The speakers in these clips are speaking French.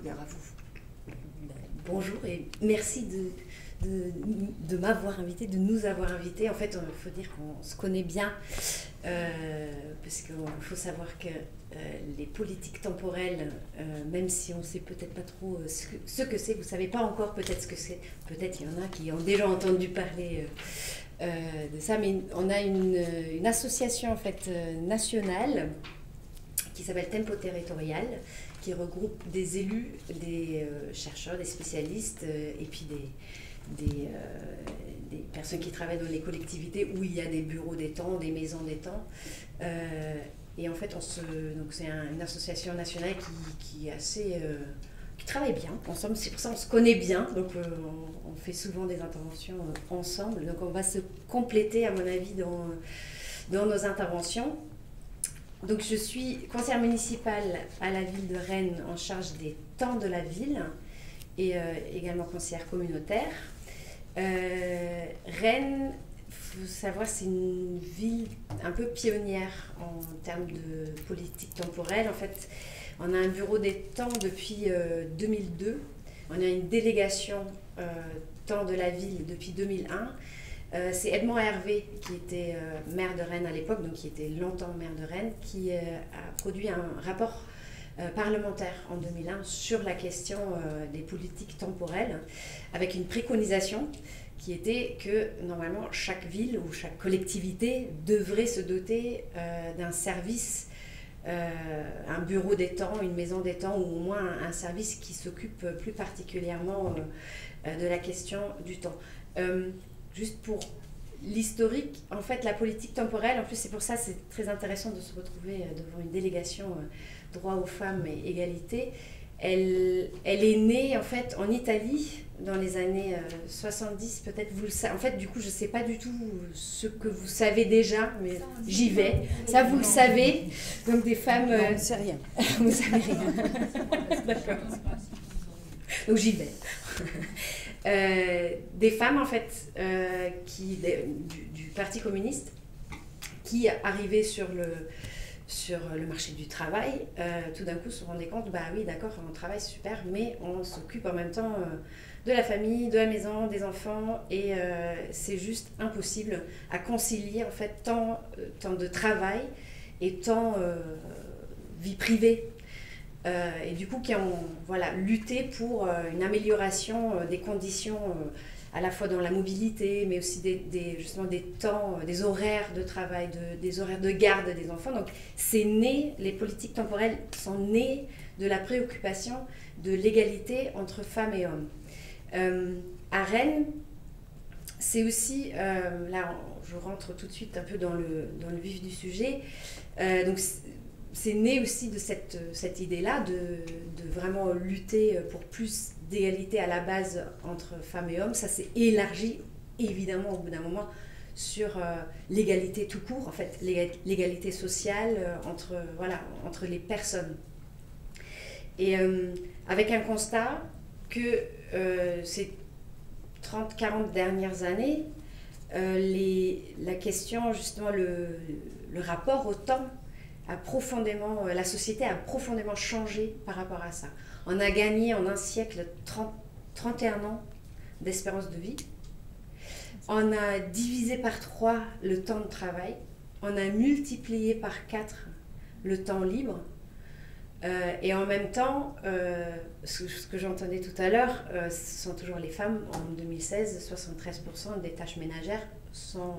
Alors à vous. Bonjour et merci de m'avoir invité, de nous avoir invités. En fait, il faut dire qu'on se connaît bien, parce qu'il faut savoir que les politiques temporelles, même si on ne sait peut-être pas trop ce que c'est, vous ne savez pas encore peut-être ce que c'est, peut-être il y en a qui ont déjà entendu parler de ça, mais on a une association en fait nationale qui s'appelle Tempo Territorial, qui regroupe des élus, des chercheurs, des spécialistes et puis des personnes qui travaillent dans les collectivités où il y a des bureaux des temps, des maisons des temps. Et en fait, donc c'est une association nationale qui est assez... qui travaille bien ensemble, c'est pour ça qu'on se connaît bien, donc on fait souvent des interventions ensemble, donc on va se compléter à mon avis dans nos interventions. Donc je suis conseillère municipale à la ville de Rennes en charge des temps de la ville et également conseillère communautaire. Rennes, il faut savoir, c'est une ville un peu pionnière en termes de politique temporelle. En fait, on a un bureau des temps depuis 2002. On a une délégation temps de la ville depuis 2001. C'est Edmond Hervé, qui était maire de Rennes à l'époque, donc qui était longtemps maire de Rennes, qui a produit un rapport parlementaire en 2001 sur la question des politiques temporelles, avec une préconisation qui était que normalement chaque ville ou chaque collectivité devrait se doter d'un service, un bureau des temps, une maison des temps, ou au moins un service qui s'occupe plus particulièrement de la question du temps. Juste pour l'historique, en fait, la politique temporelle, en plus c'est pour ça c'est très intéressant de se retrouver devant une délégation droit aux femmes et égalité. Elle est née en fait en Italie dans les années 70, peut-être vous le savez. En fait, du coup, je ne sais pas du tout ce que vous savez déjà, mais j'y vais. Ça, vous le savez. Donc des femmes... Non, on ne sait rien. Vous ne savez rien. D'accord. Donc j'y vais. Des femmes en fait du Parti communiste qui arrivaient sur le marché du travail, tout d'un coup se rendaient compte, bah oui d'accord, on travaille super, mais on s'occupe en même temps de la famille, de la maison, des enfants, et c'est juste impossible à concilier en fait temps de travail et temps vie privée. Et du coup qui ont lutté pour une amélioration des conditions à la fois dans la mobilité, mais aussi justement des temps, des horaires de travail, des horaires de garde des enfants. Donc c'est né, les politiques temporelles sont nées de la préoccupation de l'égalité entre femmes et hommes. À Rennes, c'est aussi, là je rentre tout de suite un peu dans le vif du sujet, donc c'est né aussi de cette idée-là de vraiment lutter pour plus d'égalité à la base entre femmes et hommes. Ça s'est élargi évidemment au bout d'un moment sur l'égalité tout court, en fait, l'égalité sociale entre les personnes. Et avec un constat que ces 30-40 dernières années, la question, justement, le rapport au temps, la société a profondément changé par rapport à ça. On a gagné en un siècle 31 ans d'espérance de vie. On a divisé par 3 le temps de travail. On a multiplié par 4 le temps libre. Et en même temps, ce que j'entendais tout à l'heure, ce sont toujours les femmes. En 2016, 73% des tâches ménagères sont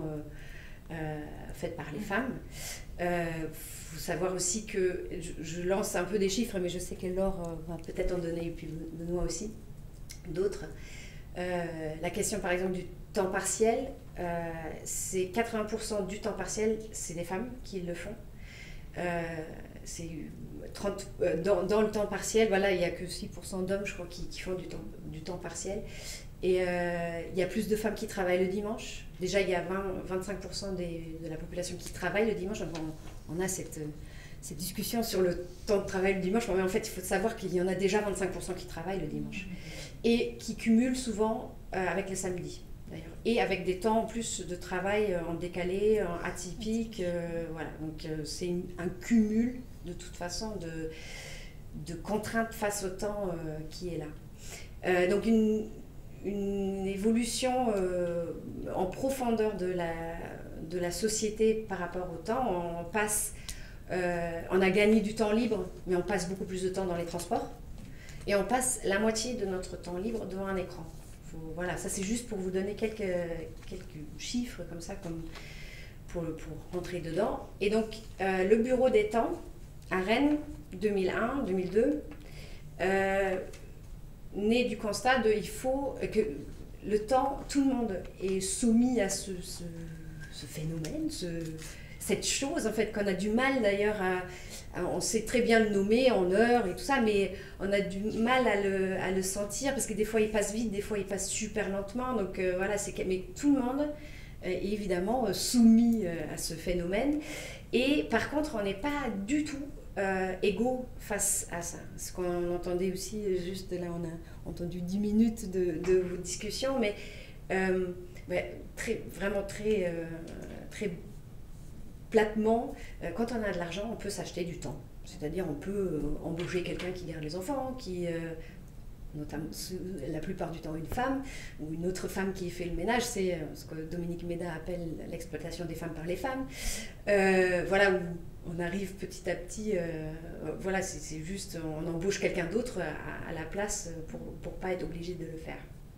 faites par les femmes. Faut savoir aussi que je lance un peu des chiffres, mais je sais que Laure va peut-être en donner, et puis Benoît aussi, d'autres. La question par exemple du temps partiel, c'est 80% du temps partiel, c'est des femmes qui le font. C'est 30, dans le temps partiel, voilà, il n'y a que 6% d'hommes, je crois, qui font du temps partiel. Et il y a plus de femmes qui travaillent le dimanche. Déjà, il y a 25% de la population qui travaille le dimanche. Donc on a cette discussion sur le temps de travail le dimanche. Mais en fait, il faut savoir qu'il y en a déjà 25% qui travaillent le dimanche. Et qui cumulent souvent avec le samedi, d'ailleurs. Et avec des temps en plus de travail en décalé, en atypique. Voilà. Donc c'est un cumul, de toute façon, de contrainte face au temps qui est là. Donc une évolution en profondeur de la société par rapport au temps. On a gagné du temps libre, mais on passe beaucoup plus de temps dans les transports. Et on passe la moitié de notre temps libre devant un écran. Voilà, ça c'est juste pour vous donner quelques chiffres comme ça, pour rentrer dedans. Et donc, le bureau des temps à Rennes, 2001-2002, naît du constat il faut que le temps, tout le monde est soumis à ce phénomène, cette chose en fait qu'on a du mal d'ailleurs on sait très bien le nommer en heures et tout ça, mais on a du mal à le sentir parce que des fois il passe vite, des fois il passe super lentement. Donc voilà, mais tout le monde est évidemment soumis à ce phénomène. Et par contre, on n'est pas du tout égaux face à ça. Ce qu'on entendait aussi, juste là, on a entendu 10 minutes de vos discussions, mais vraiment très platement, quand on a de l'argent, on peut s'acheter du temps. C'est-à-dire, on peut embaucher quelqu'un qui garde les enfants, notamment la plupart du temps une femme, ou une autre femme qui fait le ménage. C'est ce que Dominique Méda appelle l'exploitation des femmes par les femmes. Voilà, où on arrive petit à petit, voilà, c'est juste, on embauche quelqu'un d'autre à la place pour pas être obligé de le faire.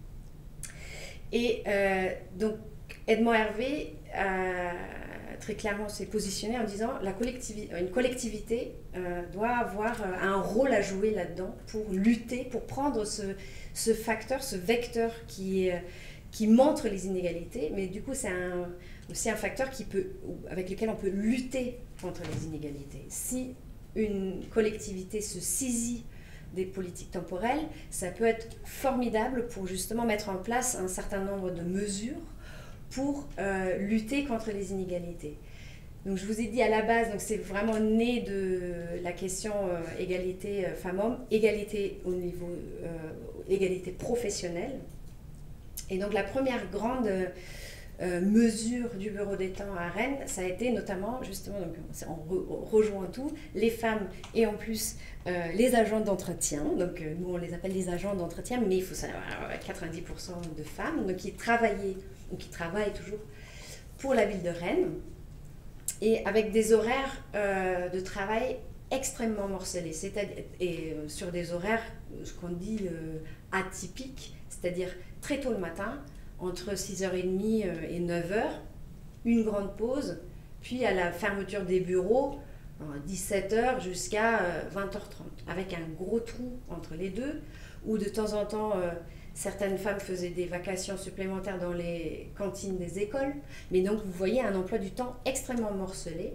Et donc, Edmond Hervé très clairement s'est positionné en disant une collectivité doit avoir un rôle à jouer là-dedans pour lutter, pour prendre ce facteur, ce vecteur qui montre les inégalités, mais du coup c'est aussi un facteur avec lequel on peut lutter contre les inégalités. Si une collectivité se saisit des politiques temporelles, ça peut être formidable pour justement mettre en place un certain nombre de mesures pour lutter contre les inégalités. Donc je vous ai dit à la base, donc c'est vraiment né de la question égalité femmes-hommes, égalité au niveau égalité professionnelle. Et donc la première grande mesure du bureau des temps à Rennes, ça a été notamment justement, donc on rejoint tout, les femmes et en plus les agents d'entretien. Donc nous on les appelle les agents d'entretien, mais il faut savoir 90% de femmes donc qui travaillent toujours pour la ville de Rennes et avec des horaires de travail extrêmement morcelés, sur des horaires, ce qu'on dit atypiques, c'est-à-dire très tôt le matin, entre 6h30 et 9h, une grande pause, puis à la fermeture des bureaux, 17h jusqu'à 20h30, avec un gros trou entre les deux, où de temps en temps, certaines femmes faisaient des vacations supplémentaires dans les cantines des écoles. Mais donc, vous voyez un emploi du temps extrêmement morcelé.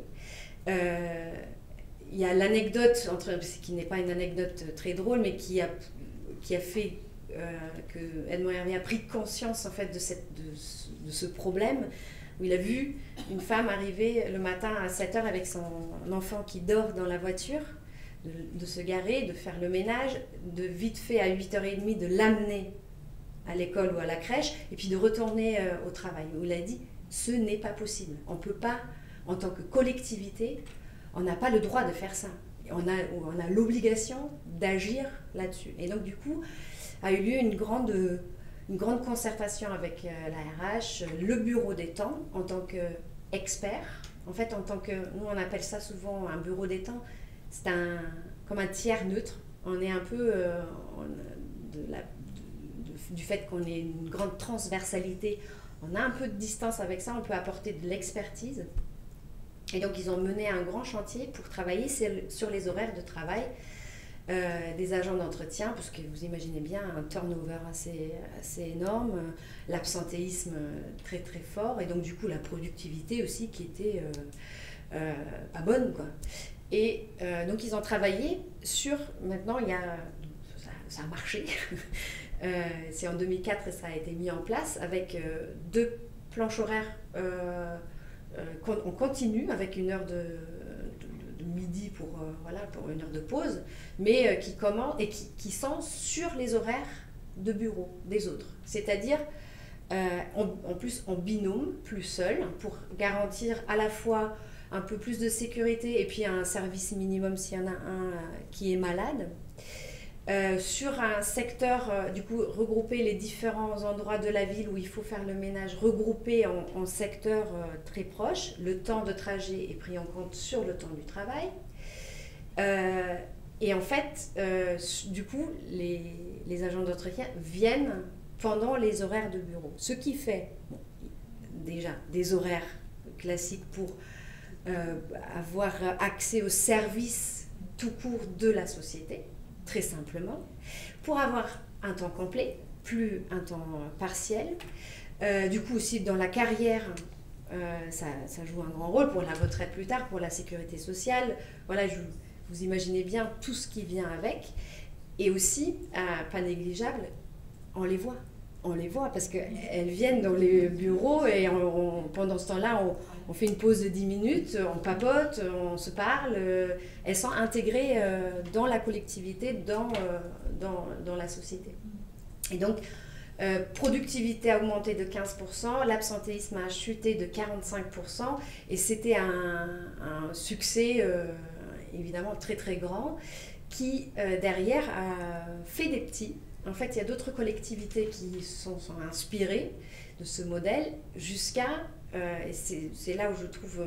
Il y a l'anecdote, qui n'est pas une anecdote très drôle, mais qui a fait que Edmond Hervé a pris conscience en fait, de ce problème, où il a vu une femme arriver le matin à 7h avec son enfant qui dort dans la voiture, de se garer, de faire le ménage, de vite fait à 8h30 de l'amener à l'école ou à la crèche, et puis de retourner au travail. Où il a dit, ce n'est pas possible. On ne peut pas, en tant que collectivité, on n'a pas le droit de faire ça. On a l'obligation d'agir là-dessus. Et donc du coup, a eu lieu une grande concertation avec la RH, le bureau des temps, en tant qu'expert. En fait, nous on appelle ça souvent un bureau des temps, c'est comme un tiers neutre. On est un peu du fait qu'on ait une grande transversalité, on a un peu de distance avec ça, on peut apporter de l'expertise. Et donc ils ont mené un grand chantier pour travailler sur les horaires de travail des agents d'entretien, parce que vous imaginez bien un turnover assez énorme, l'absentéisme très très fort, et donc du coup la productivité aussi qui était pas bonne, quoi. Et donc ils ont travaillé sur, maintenant ça a marché, c'est en 2004 que ça a été mis en place avec 2 planches horaires on continue avec une heure de midi pour une heure de pause, mais qui sont sur les horaires de bureau des autres. C'est-à-dire, en plus en binôme, plus seul, pour garantir à la fois un peu plus de sécurité et puis un service minimum s'il y en a un qui est malade. Sur un secteur, du coup, regrouper les différents endroits de la ville où il faut faire le ménage, regrouper en secteurs très proches. Le temps de trajet est pris en compte sur le temps du travail. Et en fait, du coup, les agents d'entretien viennent pendant les horaires de bureau. Ce qui fait, bon, déjà, des horaires classiques pour avoir accès aux services tout court de la société, très simplement, pour avoir un temps complet, plus un temps partiel. Du coup aussi dans la carrière, ça joue un grand rôle pour la retraite plus tard, pour la sécurité sociale. Voilà, vous imaginez bien tout ce qui vient avec. Et aussi, pas négligeable, on les voit. On les voit parce qu'elles viennent dans les bureaux et pendant ce temps-là, on fait une pause de 10 minutes, on papote, on se parle. Elles sont intégrées dans la collectivité, dans la société. Et donc, productivité a augmenté de 15%, l'absentéisme a chuté de 45%, et c'était un succès évidemment très très grand qui derrière a fait des petits. En fait, il y a d'autres collectivités qui sont inspirées de ce modèle jusqu'à, et c'est là où je trouve,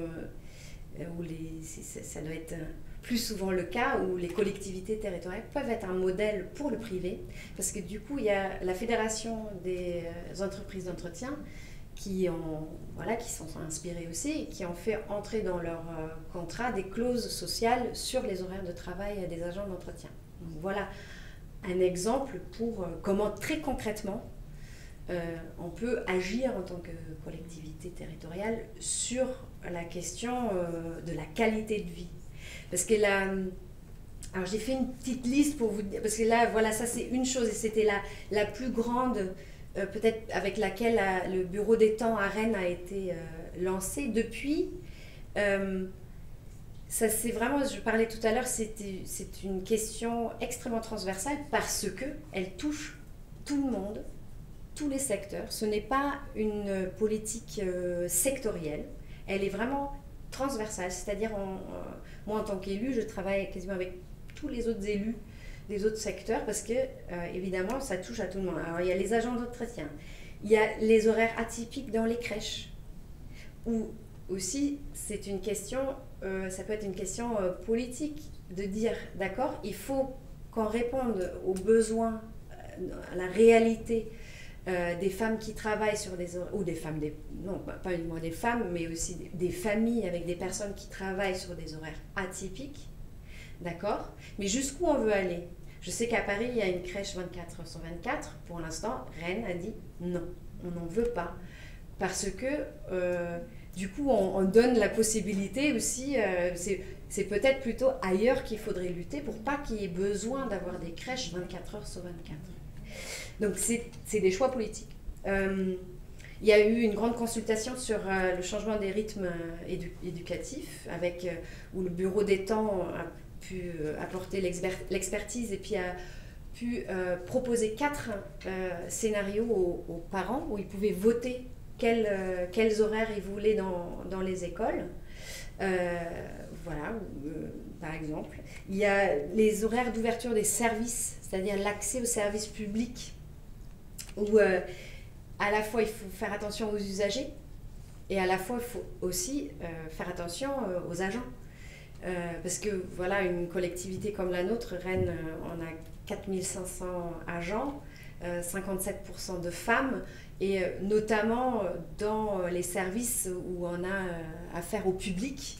ça doit être plus souvent le cas, où les collectivités territoriales peuvent être un modèle pour le privé, parce que du coup, il y a la Fédération des entreprises d'entretien qui sont inspirées aussi et qui ont fait entrer dans leur contrat des clauses sociales sur les horaires de travail des agents d'entretien. Donc, voilà un exemple pour comment très concrètement on peut agir en tant que collectivité territoriale sur la question de la qualité de vie. Parce que là, alors j'ai fait une petite liste pour vous dire, parce que là, voilà, ça c'est une chose, et c'était la plus grande, peut-être avec laquelle le bureau des temps à Rennes a été lancé depuis. Ça c'est vraiment, je parlais tout à l'heure, c'est une question extrêmement transversale parce qu'elle touche tout le monde, tous les secteurs. Ce n'est pas une politique sectorielle, elle est vraiment transversale, c'est-à-dire moi en tant qu'élu, je travaille quasiment avec tous les autres élus des autres secteurs parce que évidemment ça touche à tout le monde. Alors il y a les agents d'entretien, il y a les horaires atypiques dans les crèches, ou aussi c'est une question, ça peut être une question politique de dire d'accord, il faut qu'on réponde aux besoins, à la réalité des femmes qui travaillent sur des horaires, ou des femmes, non pas uniquement des femmes, mais aussi des familles avec des personnes qui travaillent sur des horaires atypiques, d'accord? Mais jusqu'où on veut aller? Je sais qu'à Paris, il y a une crèche 24 heures sur 24. Pour l'instant, Rennes a dit non, on n'en veut pas. Parce que, du coup, on donne la possibilité aussi, c'est peut-être plutôt ailleurs qu'il faudrait lutter pour pas qu'il y ait besoin d'avoir des crèches 24 heures sur 24. Donc, c'est des choix politiques. Il y a eu une grande consultation sur le changement des rythmes éducatifs, où le bureau des temps a pu apporter l'expertise et puis a pu proposer 4 scénarios aux parents où ils pouvaient voter quels horaires ils voulaient dans les écoles. Voilà, par exemple. Il y a les horaires d'ouverture des services, c'est-à-dire l'accès aux services publics, où à la fois il faut faire attention aux usagers et à la fois il faut aussi faire attention aux agents. Parce que voilà, une collectivité comme la nôtre, Rennes, on a 4500 agents, 57% de femmes, et notamment dans les services où on a affaire au public,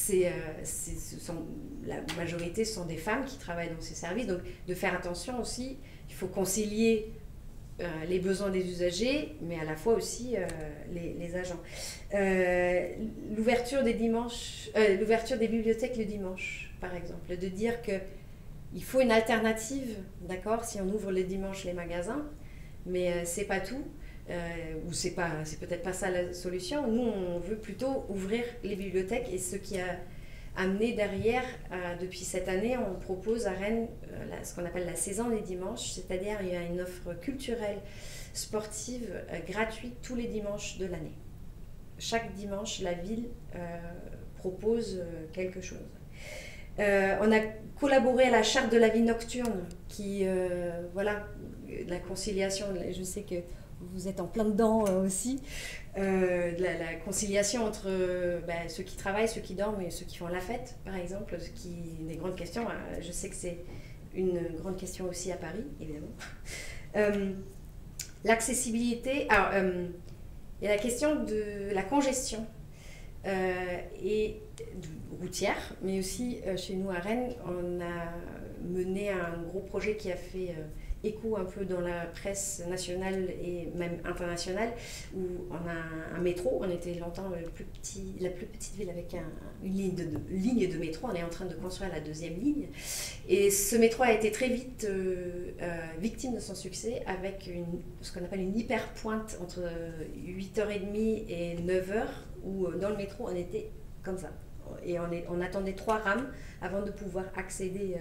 la majorité sont des femmes qui travaillent dans ces services. Donc de faire attention aussi, il faut concilier les besoins des usagers, mais à la fois aussi les agents. L'ouverture des bibliothèques le dimanche, par exemple, de dire qu'il faut une alternative, d'accord, si on ouvre le dimanche les magasins, mais c'est pas tout, ou c'est peut-être pas ça la solution. Nous, on veut plutôt ouvrir les bibliothèques, et ce qui a amené derrière, depuis cette année, on propose à Rennes ce qu'on appelle la saison des dimanches, c'est-à-dire il y a une offre culturelle, sportive, gratuite tous les dimanches de l'année. chaque dimanche, la ville propose quelque chose. On a collaboré à la charte de la vie nocturne, qui, voilà, la conciliation, je sais que vous êtes en plein dedans aussi, la conciliation entre ceux qui travaillent, ceux qui dorment et ceux qui font la fête, par exemple, ce qui est des grandes questions. Je sais que c'est une grande question aussi à Paris, évidemment. L'accessibilité, alors, il y a la question de la congestion et routière, mais aussi chez nous à Rennes, on a mené un gros projet qui a fait écho un peu dans la presse nationale et même internationale, où on a un métro. On était longtemps la plus petite ville avec une ligne de métro. On est en train de construire la deuxième ligne. Et ce métro a été très vite victime de son succès avec ce qu'on appelle une hyper-pointe entre 8h30 et 9h, où dans le métro, on était comme ça. Et on attendait 3 rames avant de pouvoir accéder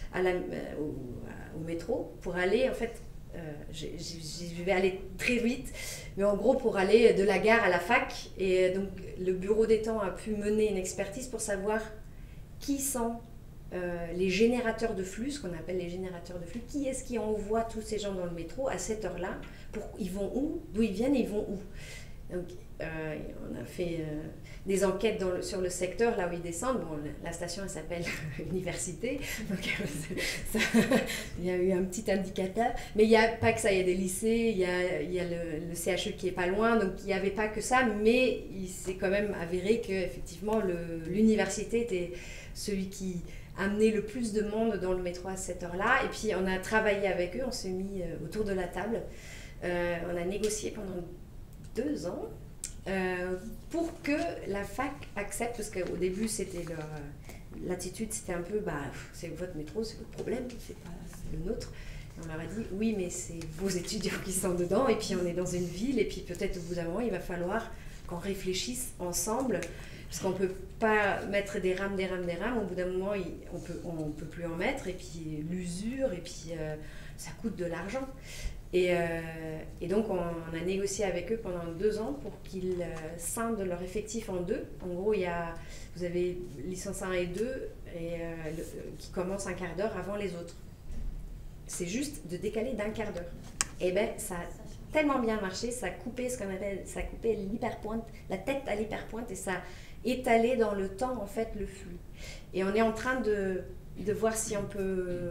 au métro pour aller, en fait, je vais aller très vite, mais en gros pour aller de la gare à la fac. Et donc le bureau d'étang a pu mener une expertise pour savoir qui sont les générateurs de flux, ce qu'on appelle les générateurs de flux. Qui est-ce qui envoie tous ces gens dans le métro à cette heure-là? Ils vont où? D'où ils viennent et ils vont où? Donc, on a fait des enquêtes sur le secteur, là où ils descendent. Bon, la station, elle s'appelle Université. Donc, il y a eu un petit indicateur. Mais il n'y a pas que ça. Il y a des lycées, il y a le CHU qui est pas loin. Donc, il n'y avait pas que ça. Mais il s'est quand même avéré qu'effectivement, l'université était celui qui amenait le plus de monde dans le métro à cette heure-là. Et puis, on a travaillé avec eux. On s'est mis autour de la table. On a négocié pendant 2 ans pour que la fac accepte, parce qu'au début c'était l'attitude, c'était un peu c'est votre métro, c'est votre problème, c'est pas le nôtre. Et on leur a dit oui, mais c'est vos étudiants qui sont dedans, et puis on est dans une ville, et puis peut-être au bout d'un moment il va falloir qu'on réfléchisse ensemble, parce qu'on peut pas mettre des rames, au bout d'un moment on peut plus en mettre, et puis l'usure, et puis ça coûte de l'argent. Et donc on a négocié avec eux pendant 2 ans pour qu'ils scindent leur effectif en 2. En gros, vous avez licence 1 et 2 qui commencent un quart d'heure avant les autres. C'est juste de décaler d'un quart d'heure. Et bien, ça a tellement bien marché, ça a coupé l'hyperpointe, la tête à l'hyperpointe, et ça a étalé dans le temps en fait le flux. Et on est en train de voir si on peut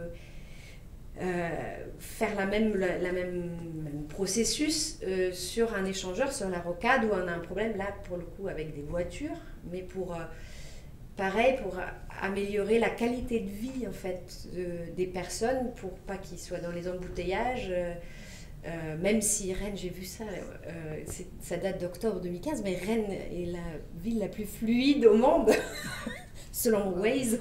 faire la même processus sur un échangeur, sur la rocade, où on a un problème là pour le coup avec des voitures, mais pareil, pour améliorer la qualité de vie en fait des personnes, pour pas qu'ils soient dans les embouteillages, même si Rennes, j'ai vu ça, ça date d'octobre 2015, mais Rennes est la ville la plus fluide au monde. Selon Waze.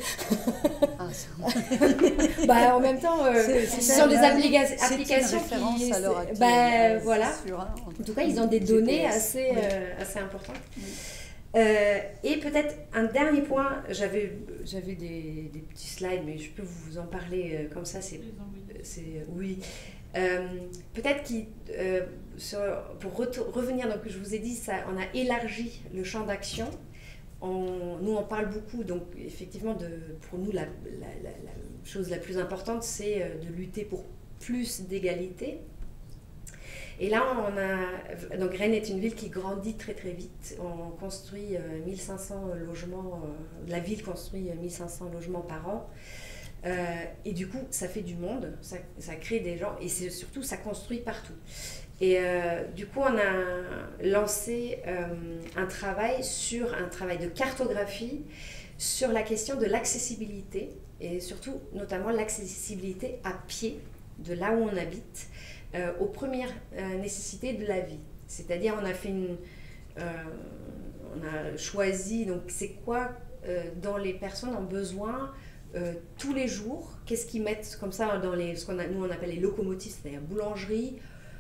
En même temps, ce sont des applications qui... voilà. Sûr, hein, en tout cas, ils ont des données assez importantes. Et peut-être un dernier point, j'avais des petits slides, mais je peux vous en parler comme ça. Oui. Peut-être pour revenir, donc je vous ai dit, on a élargi le champ d'action. Nous, on parle beaucoup, donc effectivement, pour nous, la chose la plus importante, c'est de lutter pour plus d'égalité. Et là, donc Rennes est une ville qui grandit très très vite. On construit 1500 logements, la ville construit 1500 logements par an. Et du coup, ça fait du monde, ça crée des gens, et surtout, ça construit partout. Et du coup, on a lancé un travail de cartographie sur la question de l'accessibilité, et surtout, notamment l'accessibilité à pied de là où on habite, aux premières nécessités de la vie. C'est-à-dire, on a choisi, donc c'est quoi dont les personnes ont besoin tous les jours, qu'est-ce qu'ils mettent comme ça dans nous on appelle les locomotives, c'est-à-dire boulangerie,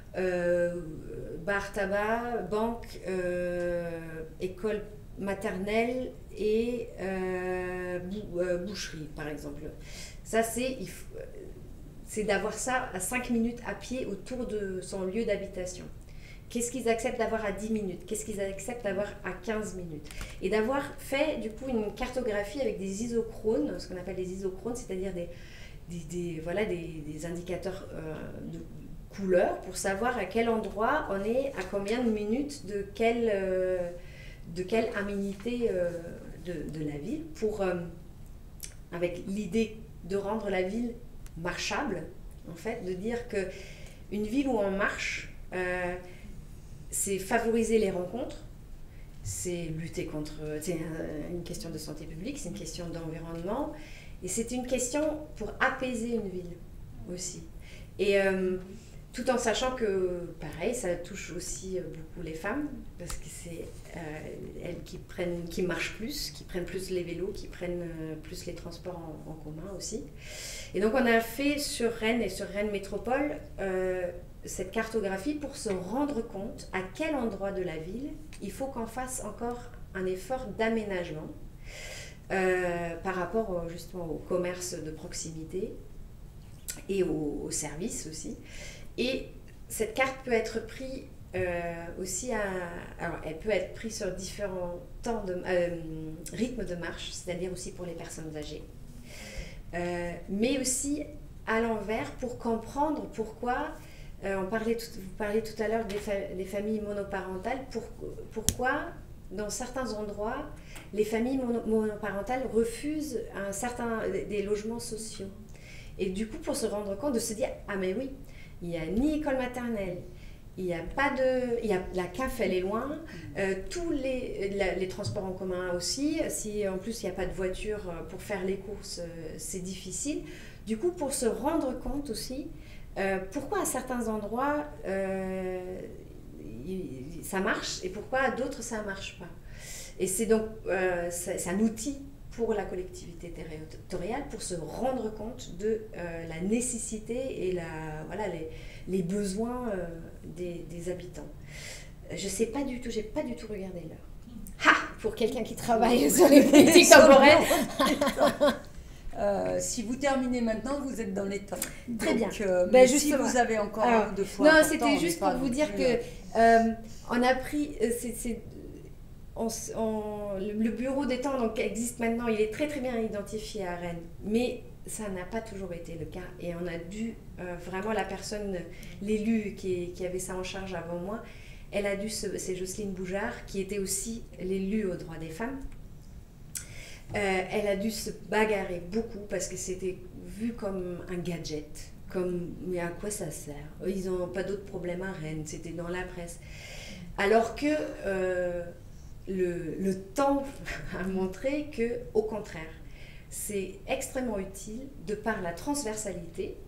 bar tabac, banque, école maternelle et boucherie par exemple. Ça c'est d'avoir ça à 5 minutes à pied autour de son lieu d'habitation. qu'est-ce qu'ils acceptent d'avoir à 10 minutes, qu'est-ce qu'ils acceptent d'avoir à 15 minutes. Et d'avoir fait du coup une cartographie avec des isochrones, ce qu'on appelle des isochrones, c'est-à-dire des indicateurs de couleur pour savoir à quel endroit on est, à combien de minutes de quelle aménité de la ville, avec l'idée de rendre la ville marchable, en fait, de dire que une ville où on marche, c'est favoriser les rencontres, c'est lutter contre, c'est une question de santé publique, c'est une question d'environnement, et c'est une question pour apaiser une ville aussi. Et tout en sachant que, pareil, ça touche aussi beaucoup les femmes, parce que c'est elles qui marchent plus, qui prennent plus les vélos, qui prennent plus les transports en commun aussi. Et donc on a fait sur Rennes et sur Rennes Métropole cette cartographie pour se rendre compte à quel endroit de la ville il faut qu'on fasse encore un effort d'aménagement par rapport justement au commerce de proximité et aux services aussi. Et cette carte peut être prise aussi alors elle peut être prise sur différents rythmes de marche, c'est-à-dire aussi pour les personnes âgées. Mais aussi à l'envers pour comprendre pourquoi, vous parliez tout à l'heure des familles monoparentales, pourquoi dans certains endroits les familles monoparentales refusent des logements sociaux. Et du coup, pour se rendre compte, de se dire, ah mais oui, il n'y a ni école maternelle, la CAF elle est loin, tous les transports en commun aussi, si en plus il n'y a pas de voiture pour faire les courses, c'est difficile. Du coup, pour se rendre compte aussi, pourquoi à certains endroits ça marche et pourquoi à d'autres ça ne marche pas. Et c'est donc c'est un outil pour la collectivité territoriale pour se rendre compte de la nécessité et les besoins des habitants. Je sais pas du tout, j'ai pas du tout regardé l'heure. Pour quelqu'un qui travaille sur les politiques temporelles. Si vous terminez maintenant, vous êtes dans les temps. Très bien. Mais si vous avez encore un ou deux fois. Non, c'était juste pour vous dire que on a pris. Le bureau des temps donc, existe maintenant, il est très très bien identifié à Rennes, mais ça n'a pas toujours été le cas. Et on a dû, vraiment la personne, l'élu qui avait ça en charge avant moi, c'est Jocelyne Boujard, qui était aussi l'élu aux droits des femmes. Elle a dû se bagarrer beaucoup parce que c'était vu comme un gadget, mais à quoi ça sert? Ils n'ont pas d'autres problèmes à Rennes, c'était dans la presse. Alors que le temps a montré que, au contraire, c'est extrêmement utile de par la transversalité,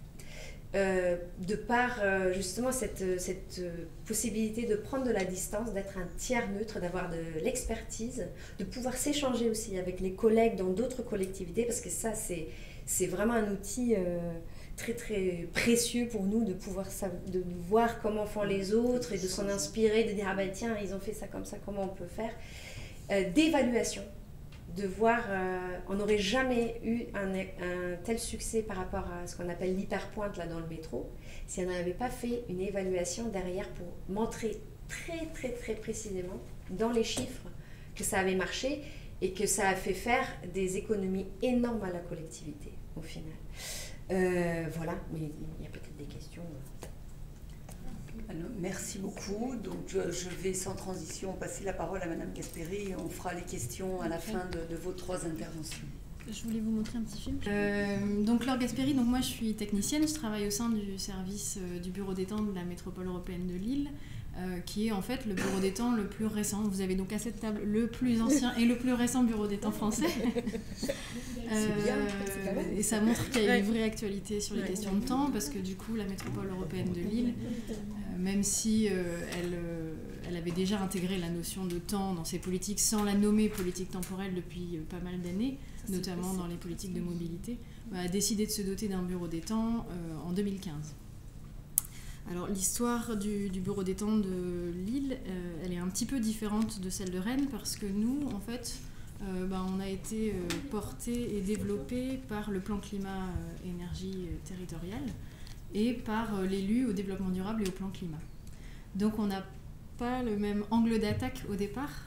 de par justement cette possibilité de prendre de la distance, d'être un tiers neutre, d'avoir de l'expertise, de pouvoir s'échanger aussi avec les collègues dans d'autres collectivités, parce que ça, c'est vraiment un outil très très précieux pour nous de pouvoir de voir comment font les autres et de s'en inspirer, de dire ah ben tiens ils ont fait ça comme ça, comment on peut faire, d'évaluation, de voir on n'aurait jamais eu un tel succès par rapport à ce qu'on appelle l'hyperpointe là dans le métro si on n'avait pas fait une évaluation derrière pour montrer très très très précisément dans les chiffres que ça avait marché et que ça a fait faire des économies énormes à la collectivité au final. Voilà, mais il y a peut-être des questions. Alors, merci beaucoup. Donc, je vais sans transition passer la parole à Madame Gasperi et on fera les questions à la fin de vos 3 interventions. Je voulais vous montrer un petit film. Donc Laure Gasperi, donc moi je suis technicienne, je travaille au sein du service du bureau des temps de la métropole européenne de Lille, qui est en fait le bureau des temps le plus récent. Vous avez donc à cette table le plus ancien et le plus récent bureau des temps français. C'est bien, et ça montre qu'il y a une vraie actualité sur les questions de temps, parce que du coup la métropole européenne de Lille, même si elle avait déjà intégré la notion de temps dans ses politiques sans la nommer politique temporelle depuis pas mal d'années, notamment dans les politiques de mobilité, a décidé de se doter d'un bureau des temps en 2015. Alors l'histoire du bureau des temps de Lille, elle est un petit peu différente de celle de Rennes, parce que nous, en fait, on a été porté et développé par le plan climat-énergie territorial et par l'élu au développement durable et au plan climat. Donc on n'a pas le même angle d'attaque au départ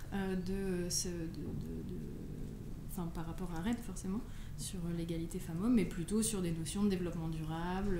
par rapport à Rennes forcément, sur l'égalité femmes-hommes, mais plutôt sur des notions de développement durable,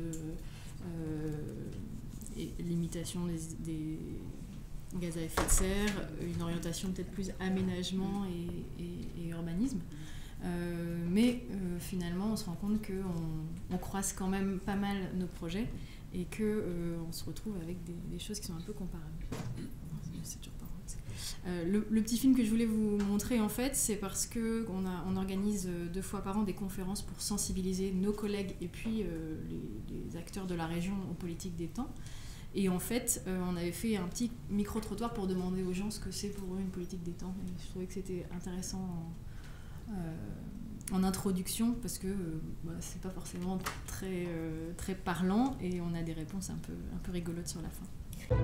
et limitation des gaz à effet de serre, une orientation peut-être plus aménagement et urbanisme. Finalement, on se rend compte qu'on croise quand même pas mal nos projets et qu'on se retrouve avec des choses qui sont un peu comparables. C'est toujours pas le petit film que je voulais vous montrer, en fait, c'est parce qu'on organise 2 fois par an des conférences pour sensibiliser nos collègues et puis les acteurs de la région aux politiques des temps. Et en fait, on avait fait un petit micro-trottoir pour demander aux gens ce que c'est pour eux une politique des temps. Et je trouvais que c'était intéressant en introduction, parce que c'est pas forcément très parlant, et on a des réponses un peu rigolotes sur la fin.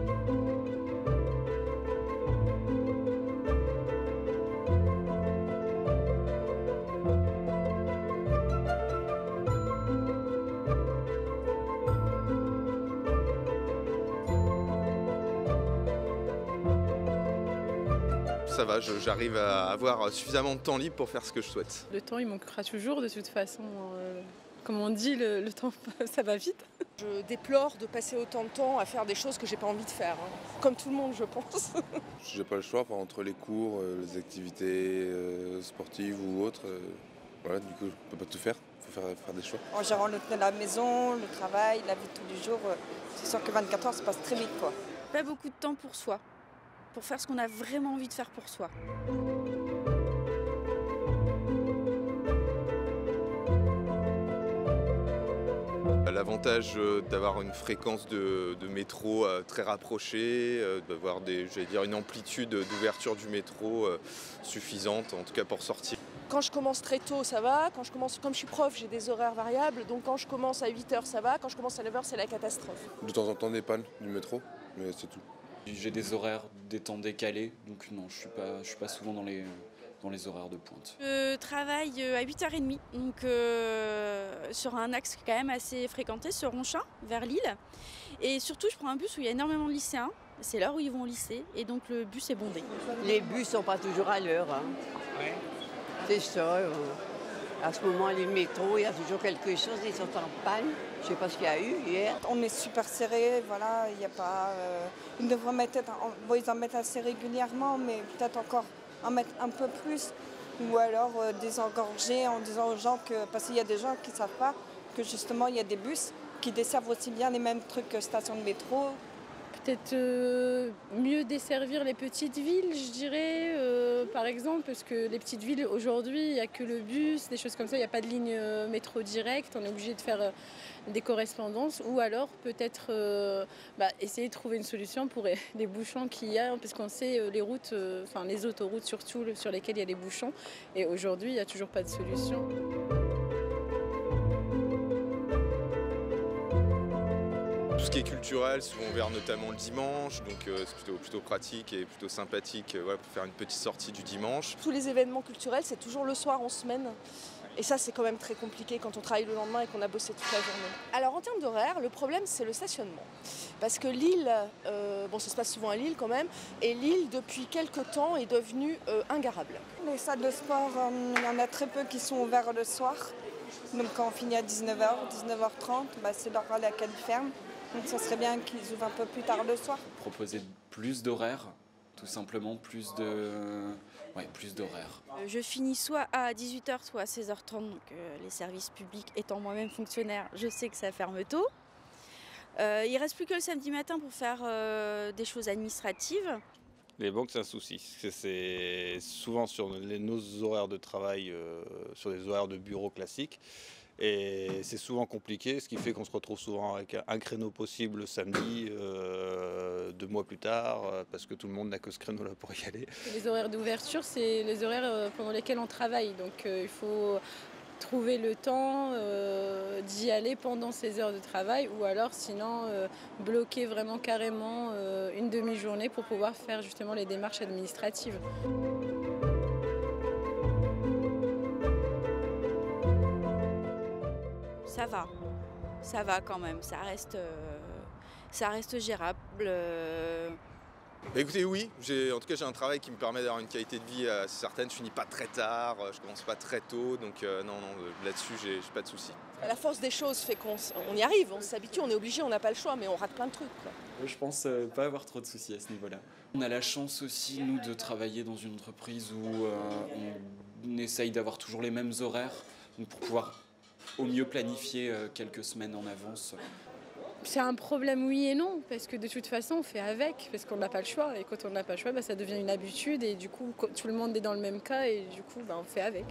Ça va, j'arrive à avoir suffisamment de temps libre pour faire ce que je souhaite. Le temps, il manquera toujours de toute façon. Comme on dit, le temps, ça va vite. Je déplore de passer autant de temps à faire des choses que j'ai pas envie de faire. Comme tout le monde, je pense. J'ai pas le choix, entre les cours, les activités sportives ou autres. Voilà, du coup, je peux pas tout faire. Il faut faire des choix. En gérant la maison, le travail, la vie de tous les jours, c'est sûr que 24 heures, ça passe très vite, quoi. Pas beaucoup de temps pour soi, pour faire ce qu'on a vraiment envie de faire pour soi. L'avantage d'avoir une fréquence de métro très rapprochée, d'avoir une amplitude d'ouverture du métro suffisante, en tout cas pour sortir. Quand je commence très tôt, ça va. Comme je suis prof, j'ai des horaires variables. Donc quand je commence à 8h, ça va. Quand je commence à 9h, c'est la catastrophe. De temps en temps, des pannes du métro, mais c'est tout. J'ai des horaires, des temps décalés, donc non, je suis pas souvent dans les horaires de pointe. Je travaille à 8h30, donc sur un axe quand même assez fréquenté, sur Ronchin, vers Lille. Et surtout, je prends un bus où il y a énormément de lycéens. C'est l'heure où ils vont au lycée, et donc le bus est bondé. Les bus sont pas toujours à l'heure. Hein. Ouais. C'est ça. À ce moment, les métros, il y a toujours quelque chose, ils sont en panne. Je ne sais pas ce qu'il y a eu hier. On est super serré, voilà, il n'y a pas... ils devraient ils en mettent assez régulièrement, mais peut-être encore en mettre un peu plus. Ou alors désengorger en disant aux gens que... Parce qu'il y a des gens qui ne savent pas que justement, il y a des bus qui desservent aussi bien les mêmes trucs que stations de métro. Peut-être mieux desservir les petites villes, je dirais, par exemple, parce que les petites villes, aujourd'hui, il n'y a que le bus, des choses comme ça, il n'y a pas de ligne métro directe, on est obligé de faire des correspondances, ou alors peut-être essayer de trouver une solution pour les bouchons qu'il y a, parce qu'on sait les routes, les autoroutes surtout, sur lesquelles il y a des bouchons, et aujourd'hui, il n'y a toujours pas de solution. Tout ce qui est culturel, souvent ouvert notamment le dimanche, donc c'est plutôt pratique et plutôt sympathique pour faire une petite sortie du dimanche. Tous les événements culturels, c'est toujours le soir en semaine. Et ça, c'est quand même très compliqué quand on travaille le lendemain et qu'on a bossé toute la journée. Alors en termes d'horaire, le problème, c'est le stationnement. Parce que Lille, ça se passe souvent à Lille quand même, et Lille, depuis quelques temps, est devenue ingarable. Les salles de sport, il y en a très peu qui sont ouvertes le soir. Donc quand on finit à 19h, 19h30, c'est l'heure à laquelle ils ferment. Donc ça serait bien qu'ils ouvrent un peu plus tard le soir. Proposer plus d'horaires, tout simplement plus d'horaires. Je finis soit à 18h, soit à 16h30, donc les services publics étant moi-même fonctionnaire, je sais que ça ferme tôt. Il ne reste plus que le samedi matin pour faire des choses administratives. Les banques, c'est un souci. C'est souvent sur nos horaires de travail, sur des horaires de bureau classiques. Et c'est souvent compliqué, ce qui fait qu'on se retrouve souvent avec un créneau possible le samedi, 2 mois plus tard, parce que tout le monde n'a que ce créneau-là pour y aller. Les horaires d'ouverture, c'est les horaires pendant lesquels on travaille. Donc il faut trouver le temps d'y aller pendant ces heures de travail, ou alors sinon bloquer vraiment carrément une demi-journée pour pouvoir faire justement les démarches administratives. Ça va quand même, ça reste ça reste gérable. Bah écoutez, oui, en tout cas j'ai un travail qui me permet d'avoir une qualité de vie assez certaine. Je finis pas très tard, je commence pas très tôt, donc non, là-dessus j'ai pas de soucis. La force des choses fait qu'on y arrive, on s'habitue, on est obligé, on n'a pas le choix, mais on rate plein de trucs, quoi. Je pense pas avoir trop de soucis à ce niveau-là. On a la chance aussi, nous, de travailler dans une entreprise où on essaye d'avoir toujours les mêmes horaires, donc pour pouvoir au mieux planifier quelques semaines en avance. C'est un problème oui et non, parce que de toute façon on fait avec, parce qu'on n'a pas le choix, et quand on n'a pas le choix, ça devient une habitude, et du coup tout le monde est dans le même cas, et du coup on fait avec.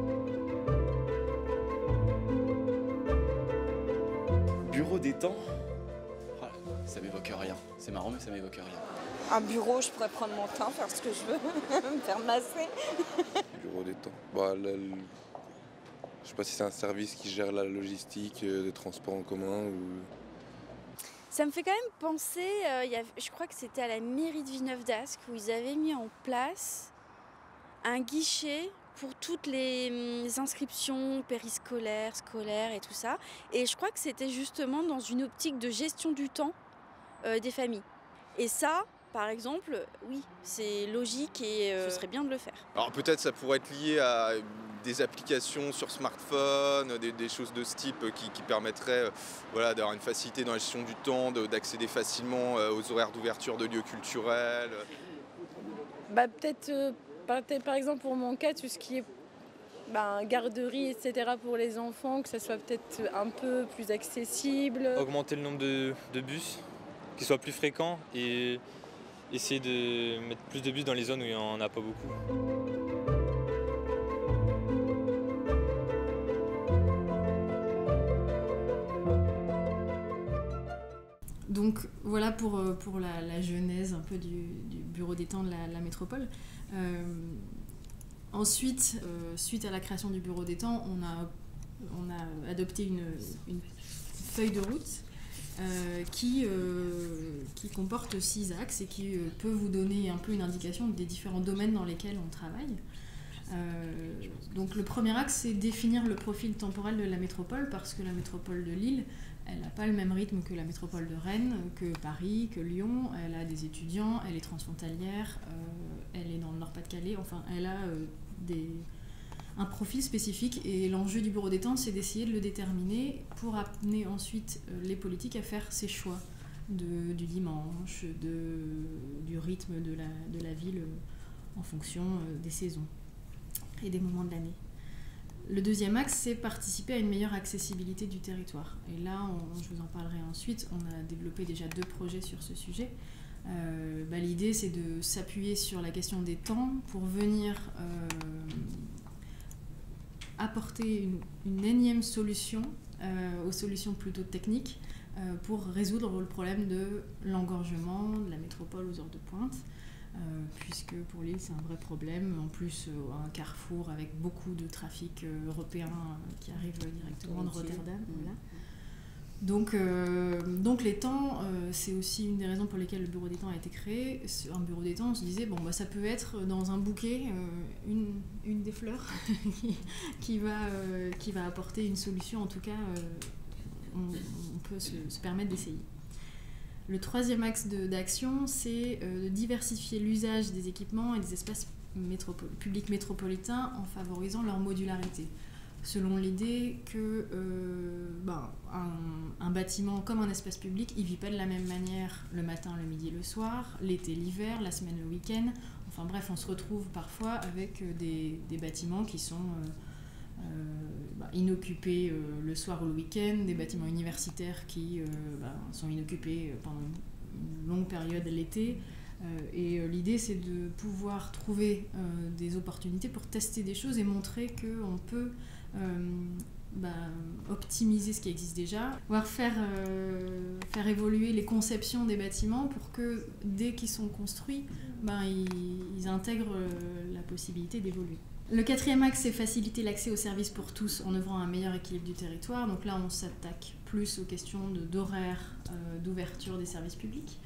Bureau des temps, voilà, ça m'évoque rien. C'est marrant mais ça m'évoque rien. Un bureau, je pourrais prendre mon temps, faire ce que je veux, me faire masser. Bureau des temps. Je sais pas si c'est un service qui gère la logistique des transports en commun ou... Ça me fait quand même penser, je crois que c'était à la mairie de Villeneuve-d'Ascq où ils avaient mis en place un guichet pour toutes les inscriptions périscolaires, scolaires et tout ça. Et je crois que c'était justement dans une optique de gestion du temps des familles. Et ça, par exemple, oui, c'est logique et ce serait bien de le faire. Alors peut-être ça pourrait être lié à des applications sur smartphone, des choses de ce type qui permettraient d'avoir une facilité dans la gestion du temps, d'accéder facilement aux horaires d'ouverture de lieux culturels. Peut-être par exemple pour mon cas, tout ce qui est garderie, etc. pour les enfants, que ça soit peut-être un peu plus accessible. Augmenter le nombre de bus, qu'ils soient plus fréquents et essayer de mettre plus de bus dans les zones où il n'y en a pas beaucoup. Donc voilà pour la genèse un peu du bureau des temps de la métropole. Ensuite, suite à la création du bureau des temps, on a adopté une feuille de route qui comporte 6 axes et qui peut vous donner un peu une indication des différents domaines dans lesquels on travaille. Donc le premier axe, c'est définir le profil temporel de la métropole, parce que la métropole de Lille, elle n'a pas le même rythme que la métropole de Rennes, que Paris, que Lyon. Elle a des étudiants, elle est transfrontalière, elle est dans le Nord-Pas-de-Calais, enfin elle a un profil spécifique, et l'enjeu du bureau des temps, c'est d'essayer de le déterminer pour amener ensuite les politiques à faire ses choix du dimanche, du rythme de la ville en fonction des saisons et des moments de l'année. Le deuxième axe, c'est participer à une meilleure accessibilité du territoire. Et là, je vous en parlerai ensuite, on a développé déjà 2 projets sur ce sujet. L'idée, c'est de s'appuyer sur la question des temps pour venir apporter une énième solution aux solutions plutôt techniques pour résoudre le problème de l'engorgement de la métropole aux heures de pointe. Puisque pour Lille c'est un vrai problème, en plus un carrefour avec beaucoup de trafic européen qui arrive directement de Rotterdam. Voilà. Donc les temps, c'est aussi une des raisons pour lesquelles le bureau des temps a été créé. Un bureau des temps, on se disait, ça peut être dans un bouquet une des fleurs qui va apporter une solution, en tout cas on peut se permettre d'essayer. Le troisième axe d'action, c'est de diversifier l'usage des équipements et des espaces publics métropolitains en favorisant leur modularité. Selon l'idée que un bâtiment comme un espace public, il ne vit pas de la même manière le matin, le midi et le soir, l'été, l'hiver, la semaine, le week-end. Enfin bref, on se retrouve parfois avec des bâtiments qui sont inoccupés le soir ou le week-end, des bâtiments universitaires qui sont inoccupés pendant une longue période l'été. Et l'idée, c'est de pouvoir trouver des opportunités pour tester des choses et montrer qu'on peut optimiser ce qui existe déjà, voire faire évoluer les conceptions des bâtiments pour que dès qu'ils sont construits, ils intègrent la possibilité d'évoluer. Le quatrième axe, c'est faciliter l'accès aux services pour tous en œuvrant à un meilleur équilibre du territoire. Donc là, on s'attaque plus aux questions d'horaire d'ouverture des services publics,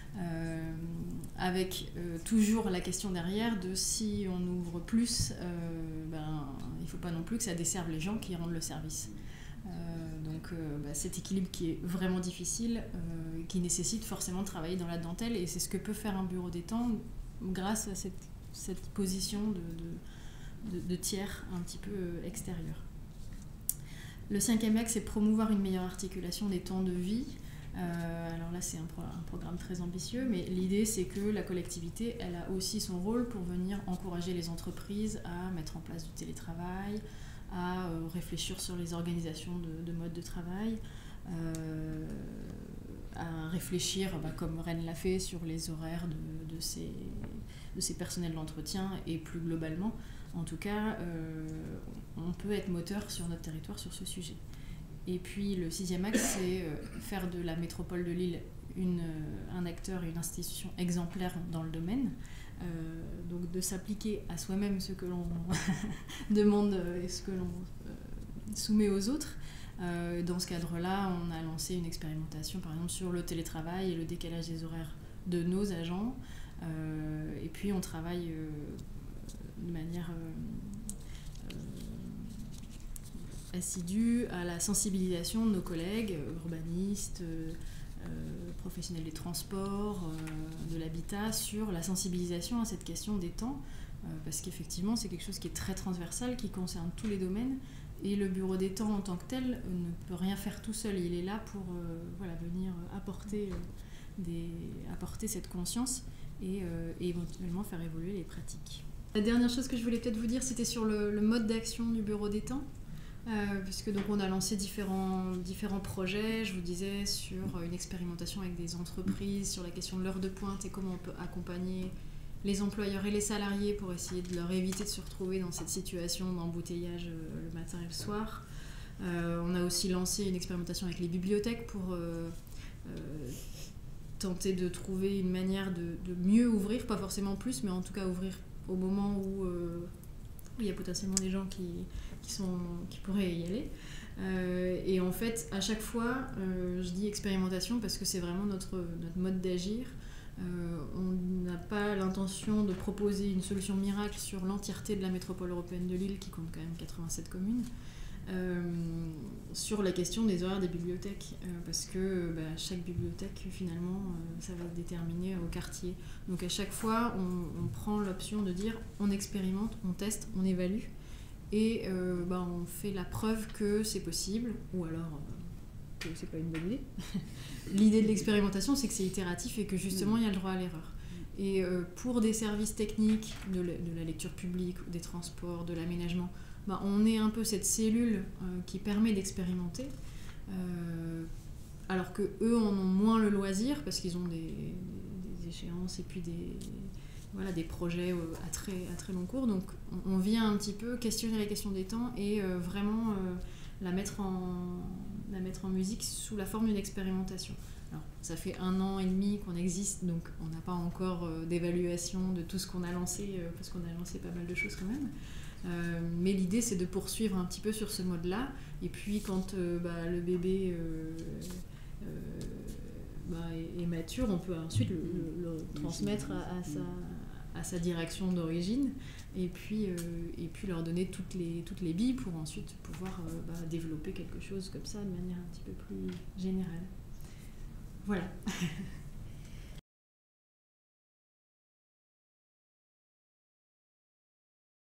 avec toujours la question derrière de si on ouvre plus, il ne faut pas non plus que ça desserve les gens qui rendent le service. Donc cet équilibre qui est vraiment difficile, qui nécessite forcément de travailler dans la dentelle, et c'est ce que peut faire un bureau des temps grâce à cette position de tiers un petit peu extérieur. Le 5e axe, c'est promouvoir une meilleure articulation des temps de vie. Alors là, c'est un programme très ambitieux, mais l'idée, c'est que la collectivité, elle a aussi son rôle pour venir encourager les entreprises à mettre en place du télétravail, à réfléchir sur les organisations de modes de travail, à réfléchir, comme Rennes l'a fait, sur les horaires de ces personnels d'entretien, et plus globalement, en tout cas, on peut être moteur sur notre territoire sur ce sujet. Et puis le 6e axe, c'est faire de la métropole de Lille un acteur et une institution exemplaire dans le domaine. Donc de s'appliquer à soi-même ce que l'on demande et ce que l'on soumet aux autres. Dans ce cadre-là, on a lancé une expérimentation, par exemple, sur le télétravail et le décalage des horaires de nos agents. Et puis on travaille de manière assidue à la sensibilisation de nos collègues urbanistes, professionnels des transports, de l'habitat, sur la sensibilisation à cette question des temps, parce qu'effectivement c'est quelque chose qui est très transversal, qui concerne tous les domaines, et le bureau des temps en tant que tel ne peut rien faire tout seul. Il est là pour venir apporter cette conscience et éventuellement faire évoluer les pratiques. La dernière chose que je voulais peut-être vous dire, c'était sur le mode d'action du bureau des temps. Puisque donc on a lancé différents projets, je vous disais, sur une expérimentation avec des entreprises, sur la question de l'heure de pointe et comment on peut accompagner les employeurs et les salariés pour essayer de leur éviter de se retrouver dans cette situation d'embouteillage le matin et le soir. On a aussi lancé une expérimentation avec les bibliothèques pour tenter de trouver une manière de mieux ouvrir, pas forcément plus, mais en tout cas ouvrir au moment où il y a potentiellement des gens qui pourraient y aller. Et en fait, à chaque fois, je dis expérimentation parce que c'est vraiment notre mode d'agir. On n'a pas l'intention de proposer une solution miracle sur l'entièreté de la métropole européenne de Lille, qui compte quand même 87 communes, sur la question des horaires des bibliothèques, parce que chaque bibliothèque, finalement, ça va se déterminer au quartier. Donc à chaque fois, on prend l'option de dire on expérimente, on teste, on évalue, et on fait la preuve que c'est possible, ou alors que c'est pas une bonne idée. L'idée de l'expérimentation, c'est que c'est itératif et que justement il y a le droit à l'erreur. Et pour des services techniques, de la lecture publique, des transports, de l'aménagement, on est un peu cette cellule qui permet d'expérimenter, alors qu'eux en ont moins le loisir parce qu'ils ont des échéances et puis des projets à très long cours. Donc on vient un petit peu questionner la question des temps et vraiment la mettre en musique sous la forme d'une expérimentation. Alors, ça fait 1 an et demi qu'on existe, donc on n'a pas encore d'évaluation de tout ce qu'on a lancé, parce qu'on a lancé pas mal de choses quand même. Mais l'idée, c'est de poursuivre un petit peu sur ce mode-là. Et puis, quand le bébé est mature, on peut ensuite le transmettre à sa direction d'origine, et puis leur donner toutes les billes pour ensuite pouvoir développer quelque chose comme ça de manière un petit peu plus générale. Voilà.